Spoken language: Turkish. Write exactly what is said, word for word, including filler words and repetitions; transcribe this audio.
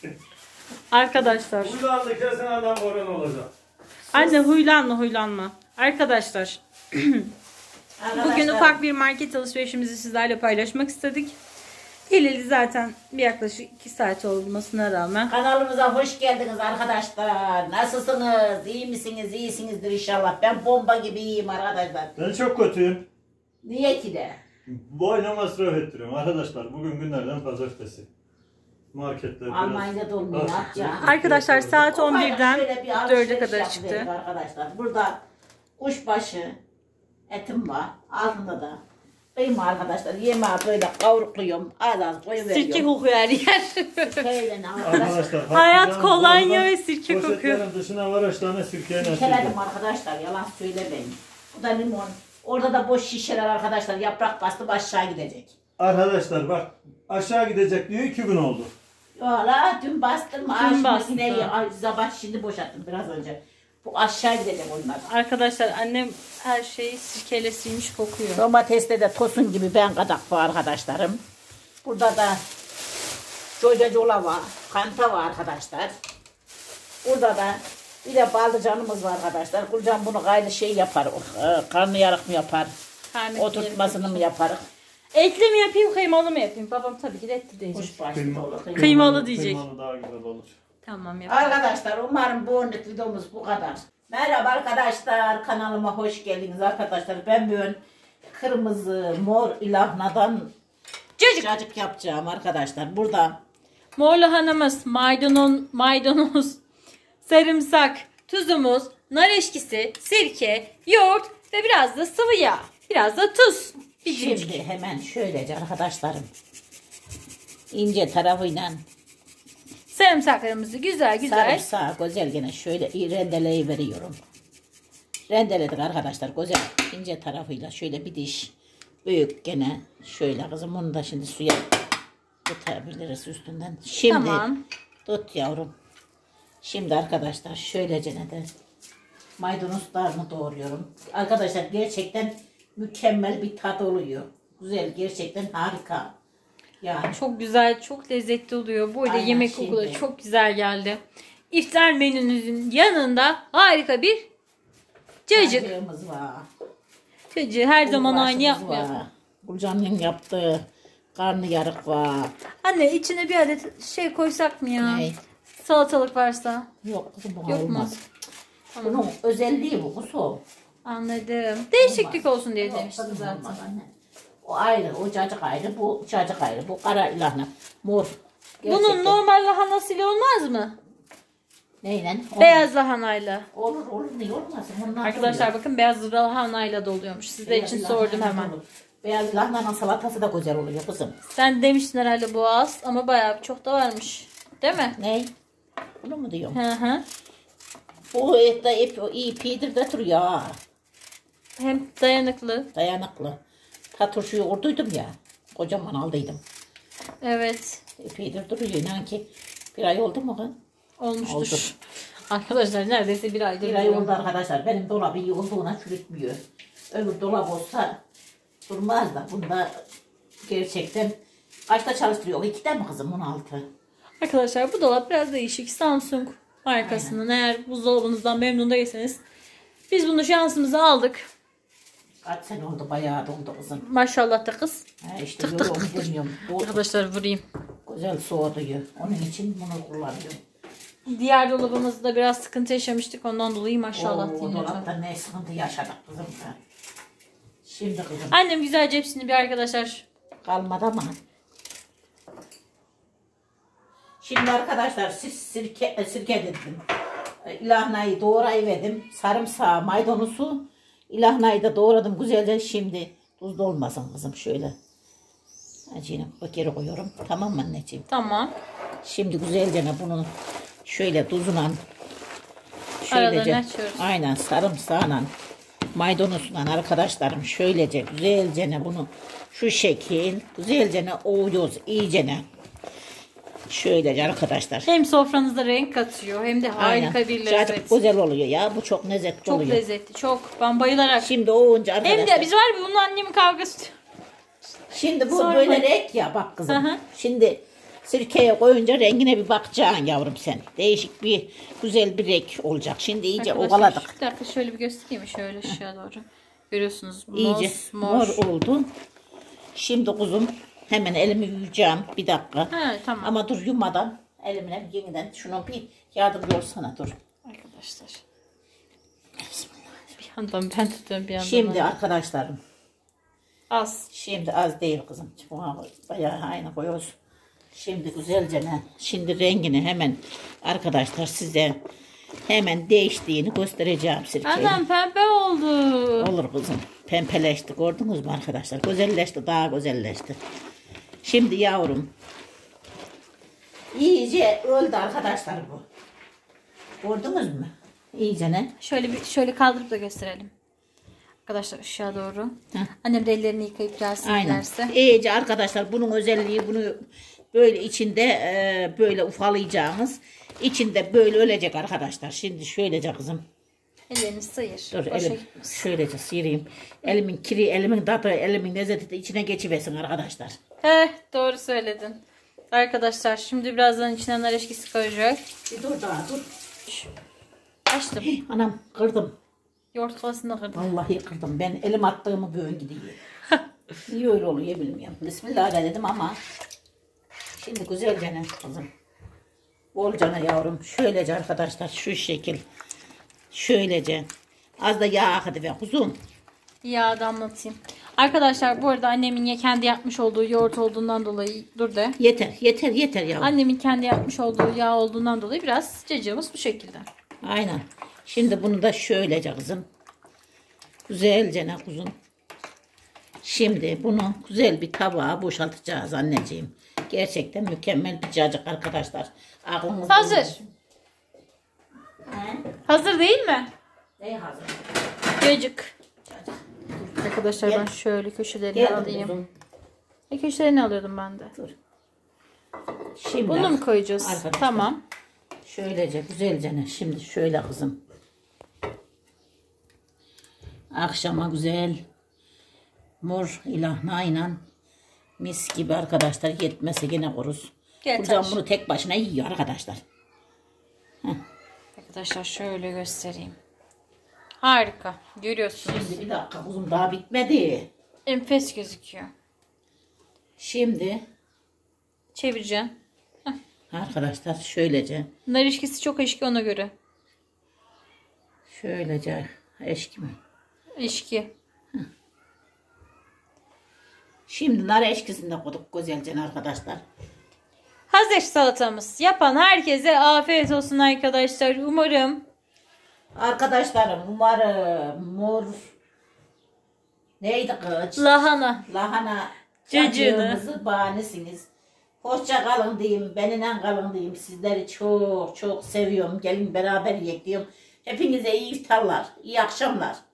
Arkadaşlar. Huylandı kesin adam koran olacak. Anne huylanma huylanma. Arkadaşlar. Bugün ufak bir market alışverişimizi sizlerle paylaşmak istedik. Geleli zaten bir yaklaşık iki saat olmasına rağmen. Kanalımıza hoş geldiniz arkadaşlar. Nasılsınız? İyi misiniz? İyisinizdir inşallah. Ben bomba gibi iyiyim arkadaşlar. Ben çok kötüyüm. Niye ki de? Boyuna masraf ettiriyorum arkadaşlar. Bugün günlerden pazartesi. Marketler biraz... Almanya'da olmuyor. Arkadaşlar saat on birden Şöyle bir dörde alışveriş kadar yaptık çıktı. Arkadaşlar burada kuşbaşı etim var. Altında da kıyma arkadaşlar. Yemeği böyle kavrukluyorum. Az az koyuveriyorum. Sirke kokuyor her yer. Sirkeyle arkadaşlar. Arkadaşlar Hayat kolonya ve sirke kokuyor. Poşetlerin dışına var üç tane sirkeyle Sirkeledim arkadaşlar. Yalan söylemeyin. Bu da limon. Orada da boş şişeler arkadaşlar. Yaprak bastım aşağı gidecek. Arkadaşlar bak aşağı gidecek diyor iki gün oldu. Valla dün bastım. Dün bastım. Makineyi sabah şimdi boşalttım biraz önce. Bu aşağı gidecek onlar. Arkadaşlar annem her şeyi sirkeyle silmiş kokuyor. Domateste de tosun gibi ben kadak var arkadaşlarım. Burada da cocacola var. Kanta var arkadaşlar. Burada da bir de baldıcanımız var arkadaşlar. Kulcan bunu gayrı şey yapar. Karnı yarık mı yapar? Karnı Oturtmasını mı yaparız? Etli mi yapayım kıymalı mı yapayım? Babam tabii ki de etli diyecek. Kuşbaşı Kıyma- dolu. Kıymalı diyecek. Kıymalı daha güzel olur. Tamam yapayım. Arkadaşlar umarım bu önlük videomuz bu kadar. Merhaba arkadaşlar, kanalıma hoş geldiniz arkadaşlar. Ben bugün kırmızı mor ilahnadan Cacık. cacık yapacağım arkadaşlar. Burada Mor lahanamız, maydanoz, maydanoz, sarımsak, tuzumuz, nar eşkisi, sirke, yoğurt ve biraz da sıvı yağ. Biraz da tuz. Bicincik. şimdi hemen şöylece arkadaşlarım ince tarafıyla Sarımsaklarımızı güzel güzel. sarımsağı güzel gene şöyle rendeleyi veriyorum. Rendeledik arkadaşlar güzel ince tarafıyla şöyle bir diş büyük gene şöyle kızım onu da şimdi suya tutabiliriz üstünden. Şimdi Tamam. tut yavrum. Şimdi arkadaşlar şöylece ne de maydanozlarını doğruyorum. Arkadaşlar gerçekten mükemmel bir tat oluyor. Güzel gerçekten harika. Yani Çok güzel, çok lezzetli oluyor. Bu arada Aynen, yemek şimdi. kokuları çok güzel geldi. İftar menünüzün yanında harika bir cacık. cacığımız var. Cacığı her zaman aynı Kuşbaşımız yapmıyor. var. Gülcan'ın yaptığı karnı yarık var. Anne içine bir adet şey koysak mı ya? Ne? Salatalık varsa. Yok kızım bu Yok mu? olmaz. Tamam. Bunun özelliği bu kusu. Anladım. Değişiklik olsun diye Yok, demiştim kızım zaten. olmaz anne. O ayrı, o cacık ayrı, bu cacık ayrı, bu kara ilahna, mor. Bunun Gerçekten. normal lahanasıyla olmaz mı? Neyle? Olmaz. Beyaz lahanayla. Olur olur niye olmasın? Bunlar Arkadaşlar oluyor. bakın beyaz lahanayla da oluyormuş. Sizler Beyaz için lahana sordum da hemen. olur. Beyaz lahananın salatası da güzel oluyor kızım. Sen demiştin herhalde bu az ama bayağı çok da varmış. Değil mi? Ne? Bunu mu diyorum? Hı hı. Bu et de ip, iyi pidir de duruyor ha. Hem dayanıklı. Dayanıklı. Ta turşuyu kurduydum ya. Kocaman aldıydım. Evet. Epeydir duruyor. İnan ki bir ay oldu mu kız? Olmuştur. Oldu. Arkadaşlar neredeyse bir aydır. Bir ay duruyor. oldu arkadaşlar. Benim dolabı iyi olduğuna çürütmüyor. Öbür dolap olsa durmaz da. Bunda gerçekten kaçta çalıştırıyor? İkide mi kızım? on altı. Arkadaşlar bu dolap biraz değişik. Samsung markasının. Eğer buzdolabınızdan memnun değilseniz biz bunu şansımıza aldık. Kaç sene oldu? Bayağı doldu kızım. Maşallah da kız. Ha işte Tık böyle tık onu tık. demiyorum. Bu Arkadaşlar vurayım. güzel soğuduyor. Onun için bunu kullanıyorum. Diğer dolabımızda biraz sıkıntı yaşamıştık. Ondan dolayı maşallah O diyeyim dolapta lütfen. ne sıkıntı yaşadık kızım. Ha. Şimdi kızım Annem güzelce hepsini bir arkadaşlar. kalmadı ama. Şimdi arkadaşlar siz sirke, e, sirke dedim. E, İlahnayı doğrayıverdim. Sarımsağı, maydanozu. İlahnayı da doğradım güzelce. Şimdi tuzlu olmasın kızım şöyle. Acıyla bakeri koyuyorum. Tamam mı anneciğim? Tamam. Şimdi güzelce bunu şöyle tuzuna Aralarını açıyoruz. aynen sarımsağla maydanozla arkadaşlarım şöylece güzelce bunu şu şekil güzelce ovuyoruz iyicene. Şöylece arkadaşlar. Hem sofranızda renk katıyor hem de harika Aynen. bir Cacık lezzet. güzel oluyor ya. Bu çok lezzetli Çok oluyor. lezzetli. Çok. Ben bayılarak. Şimdi ovunca arkadaşlar. Hem de biz var ya bunun annemin kavgası. Şimdi bu Sorma. böyle renk ya bak kızım. Hı hı. Şimdi Sirkeye koyunca rengine bir bakacaksın yavrum sen. Değişik bir güzel bir renk olacak. Şimdi iyice Arkadaşlar, ovaladık. Bir dakika şöyle bir göstereyim mi? Şöyle aşağı doğru. Görüyorsunuz. Mos, İyice mor oldu. Şimdi kuzum hemen elimi yuyacağım. Bir dakika. He, tamam. Ama dur yumadan elimle yeniden şunu bir yardımcı olsana dur. Arkadaşlar. Bir yandan ben tutuyorum bir yandan. Şimdi ben. arkadaşlarım. Az. Şimdi az değil kızım. Buna bayağı aynı koyuyoruz. Şimdi güzelce ne? Şimdi rengini hemen arkadaşlar size hemen değiştiğini göstereceğim sirkeyle. Adam pembe oldu. Olur kızım. Pembeleşti. Gördünüz mü arkadaşlar? Güzelleşti. Daha güzelleşti. Şimdi yavrum. İyice öldü arkadaşlar bu. Gördünüz mü? İyice ne? Şöyle bir şöyle kaldırıp da gösterelim. Arkadaşlar aşağı doğru. Heh. Annem de ellerini yıkayıp gelsin Aynen. derse. İyice arkadaşlar bunun özelliği bunu böyle içinde e, böyle ufalayacağımız. İçinde böyle ölecek arkadaşlar. Şimdi şöylece kızım. Ellerini sıyır. Dur Boşa elim gitmesin. şöylece sıyırayım. Elimin kiri, elimin tadı, elimin lezzeti de içine geçiversin arkadaşlar. Heh, doğru söyledin. Arkadaşlar şimdi birazdan içine nar eşkisi koyacak. Bir dur daha dur. Açtım. Anam kırdım. Yoğurt kovasını kırdım. Vallahi kırdım. Ben elim attığımı böyle gidiyor. Niye öyle oluyor bilmiyorum. Bismillah dedim ama şimdi güzelce ne kızım. Bolcana yavrum. Şöylece arkadaşlar şu şekil. Şöylece. Az da yağ akıdı ve kuzum. Yağ damlatayım. Arkadaşlar bu arada annemin ya kendi yapmış olduğu yoğurt olduğundan dolayı dur de. Yeter yeter yeter yavrum. Annemin kendi yapmış olduğu yağ olduğundan dolayı biraz cacığımız bu şekilde. Aynen. Şimdi bunu da şöylece kızım. Güzelce ne kuzum. Şimdi bunu güzel bir tabağa boşaltacağız anneciğim. Gerçekten mükemmel bir cacık arkadaşlar. Aklınız Hazır. olsun. He? Hazır değil mi? Ne hazır? Cacık. Cacık. Arkadaşlar Gel. ben şöyle köşelerini Gel alayım. kuzum. E, köşelerini alıyordum ben de. Dur. Şimdi Bunu mu koyacağız? arkadaşlar, Tamam. şöylece güzelce ne? Şimdi şöyle kızım. Akşama güzel mor ilahnayla mis gibi arkadaşlar yetmese gene koruz. Yeter. Hocam bunu tek başına yiyor arkadaşlar. Arkadaşlar şöyle göstereyim. Harika. Görüyorsunuz. Şimdi bir dakika kuzum daha bitmedi. Enfes gözüküyor. Şimdi Çevireceğim. arkadaşlar şöylece Nar ilişkisi çok eşki ona göre. şöylece eşki mi? İlişki. Şimdi nar eşkisini de koyduk güzelce arkadaşlar. Hazır salatamız. Yapan herkese afiyet olsun arkadaşlar. Umarım Arkadaşlarım umarım mor neydi kız? lahana. Lahana Cacığını. cacığımızı bahanesiniz. Hoşça kalın diyeyim. Benimle kalın diyeyim. Sizleri çok çok seviyorum. Gelin beraber yiyek diyorum. Hepinize iyi iftarlar. İyi akşamlar.